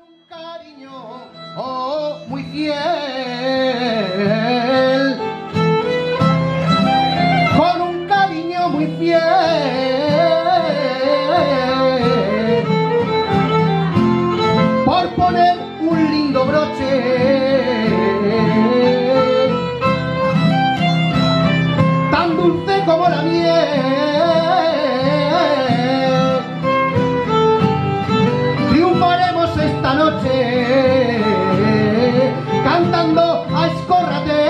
un cariño muy fiel, con un cariño muy fiel, por poner un lindo broche tan dulce como la miel. Triunfaremos esta noche cantando a Escórrate.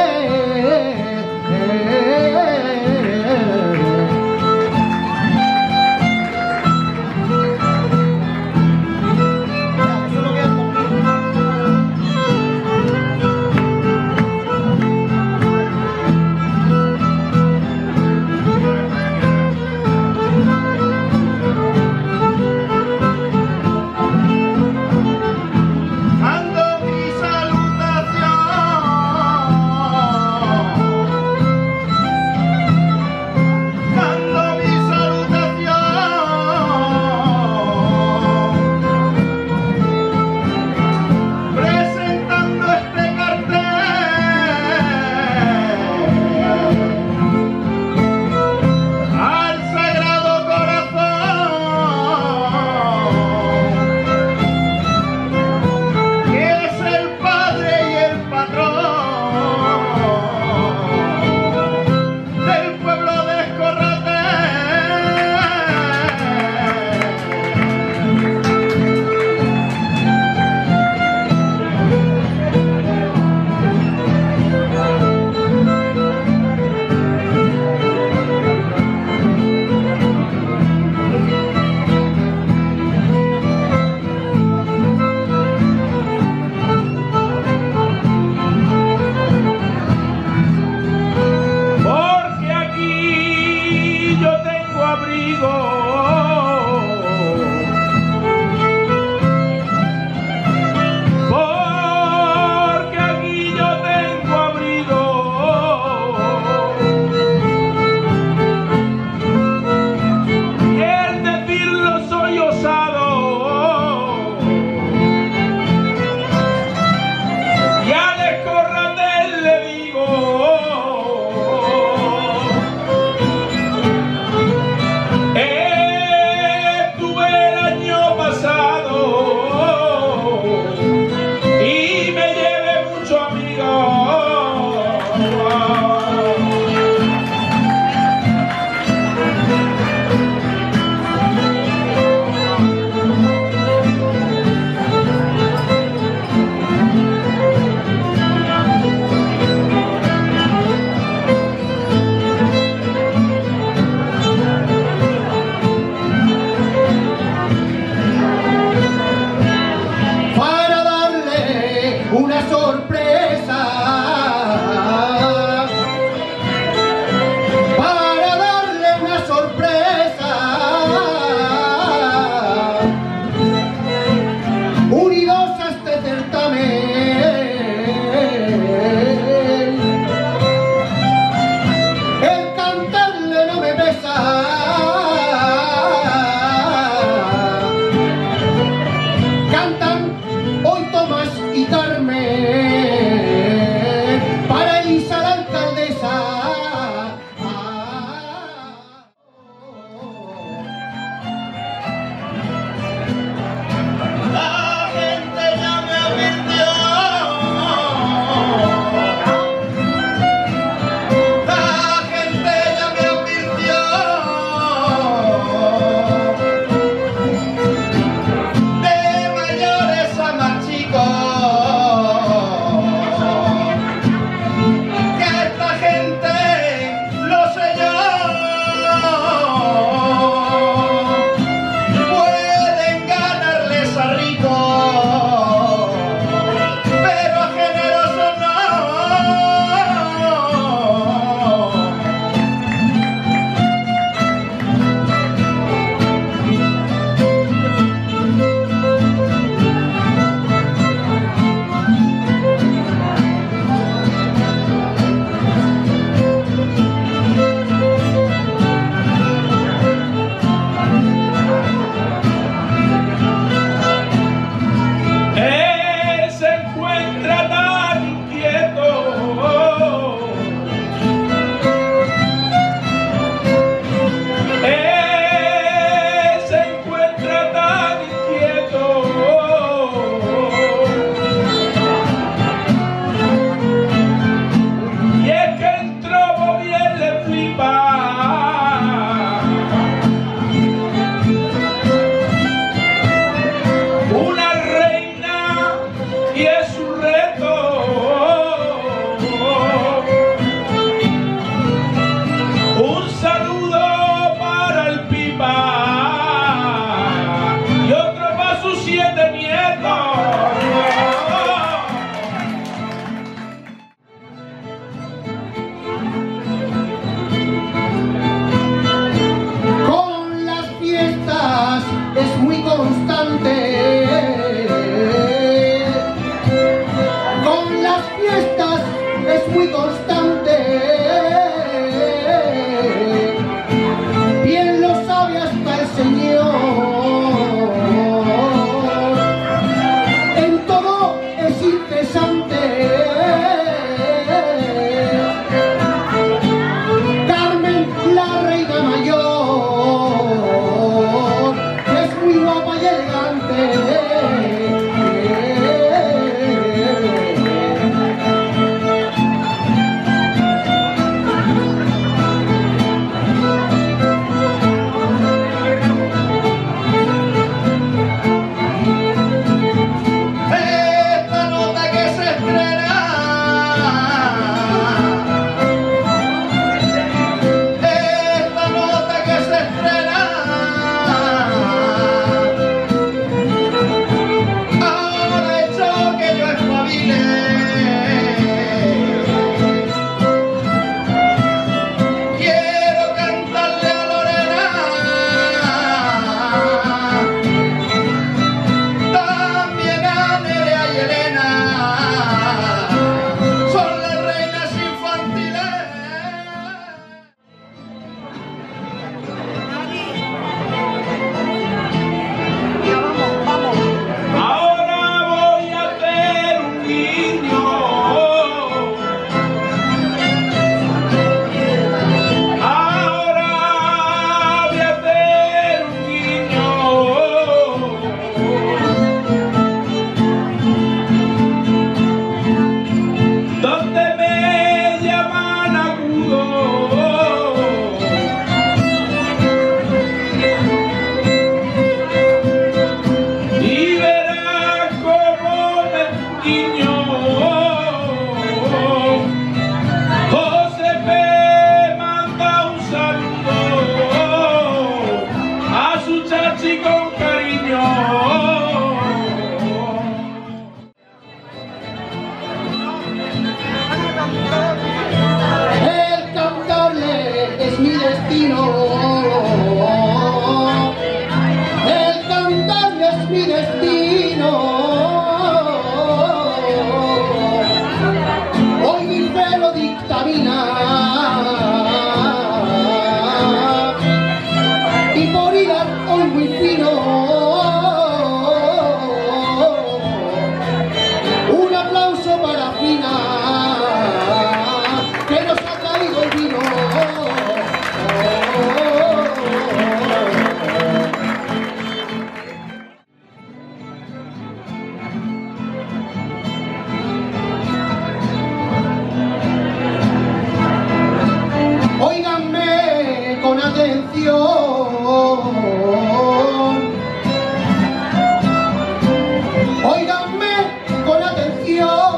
Óiganme con atención,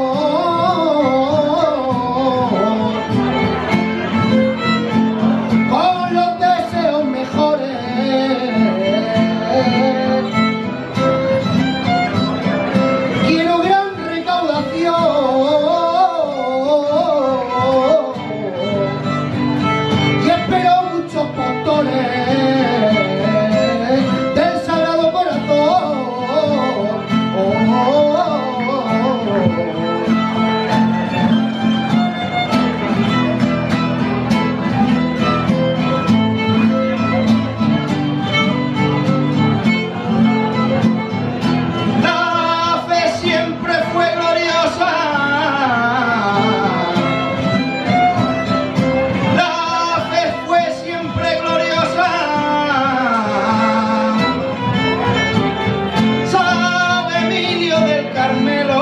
con los deseos mejores. Quiero gran recaudación y espero muchos postores del Sagrado Corazón. La fe siempre fue gloriosa, la fe fue siempre gloriosa. Sabe Emilio del Carmelo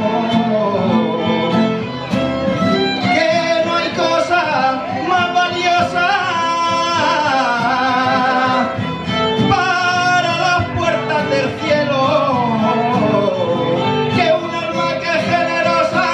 que no hay cosa más valiosa para las puertas del cielo que un alma que es generosa.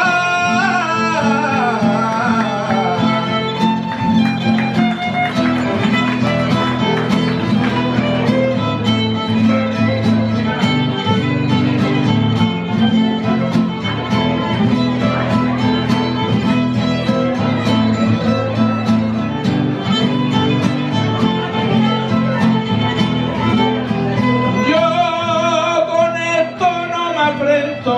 Yo con esto no me enfrento.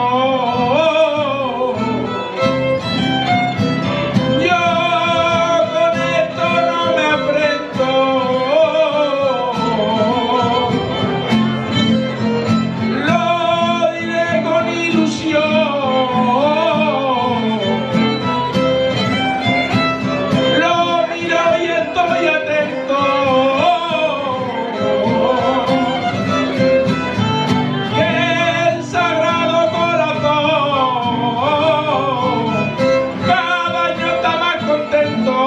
Yo con esto no me enfrento. Lo diré con ilusión. Lo miro y estoy atento. Que el Sagrado Corazón cada año está más contento.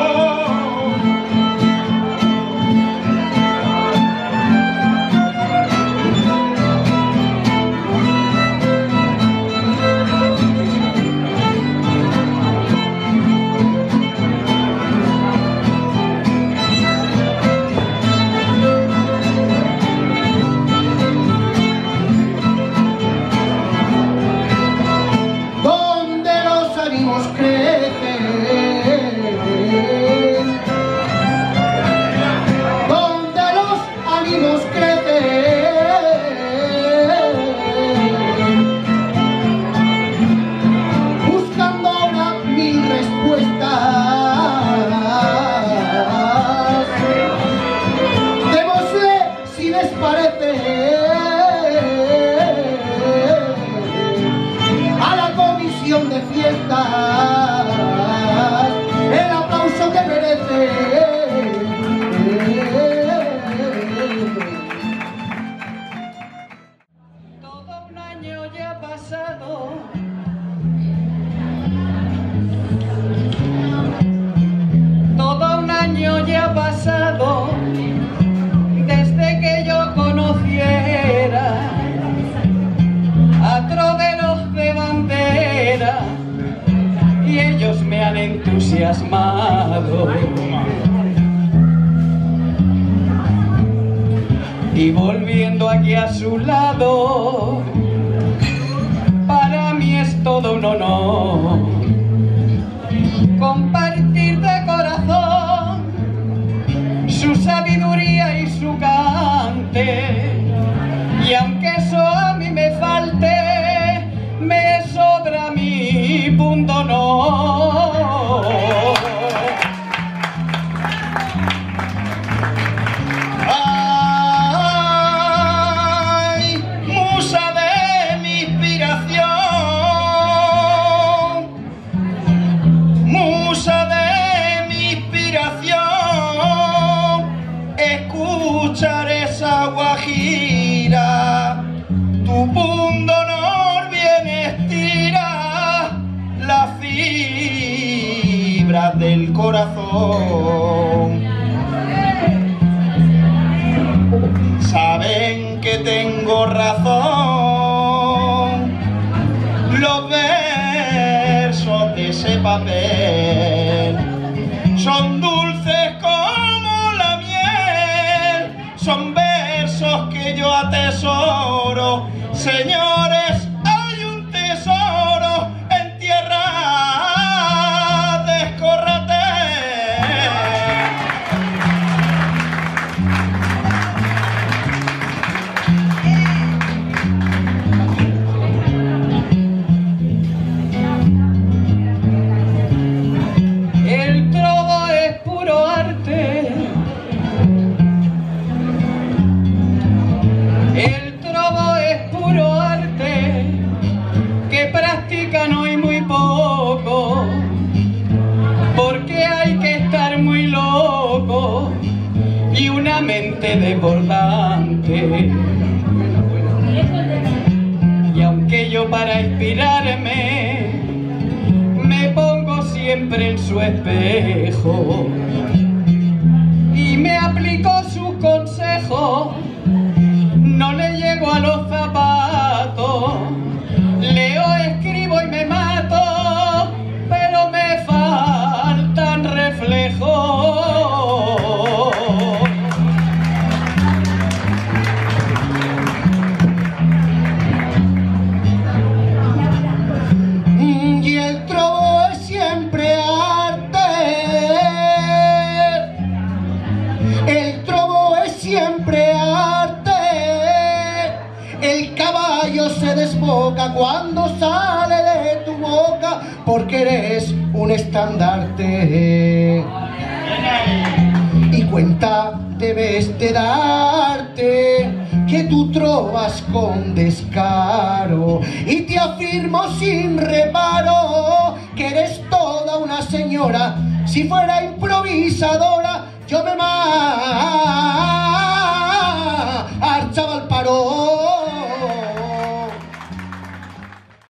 Donde los ánimos crecen, donde los ánimos crecen, buscando ahora mil respuestas. Démosle, si les parece, a la comisión de fiestas el aplauso que merece. Todo un año ya ha pasado, todo un año ya ha pasado desde que yo conociera a troveros de bandera y ellos me han entusiasmado. Y volviendo aquí a su lado, para mí es todo un honor compartir de corazón su sabiduría y su cante. Y aunque eso a mí me falte, me sobra mi punto no. Ay, musa de mi inspiración, musa de mi inspiración, escuchar esa guajira, tu punto honor bien estira la fibra del corazón. papel. Son dulces como la miel, son versos que yo atesoro. Señores, hay un tesoro en tierra de Escorratel. El trobo es puro arte. El trobo es puro arte que practican hoy muy poco, porque hay que estar muy loco y una mente desbordante. Y aunque yo para inspirarme me pongo siempre en su espejo y me aplico sus consejos, no le llego a los zapatos, leo, escribo y me mato, pero me faltan reflejos. Y el trobo es siempre arte. El trobo es siempre arte. El caballo se desboca cuando sale de tu boca, porque eres un estandarte. Y cuenta debes de darte que tú trovas con descaro, y te afirmo sin reparo que eres toda una señora. Si fuera improvisadora yo me mato.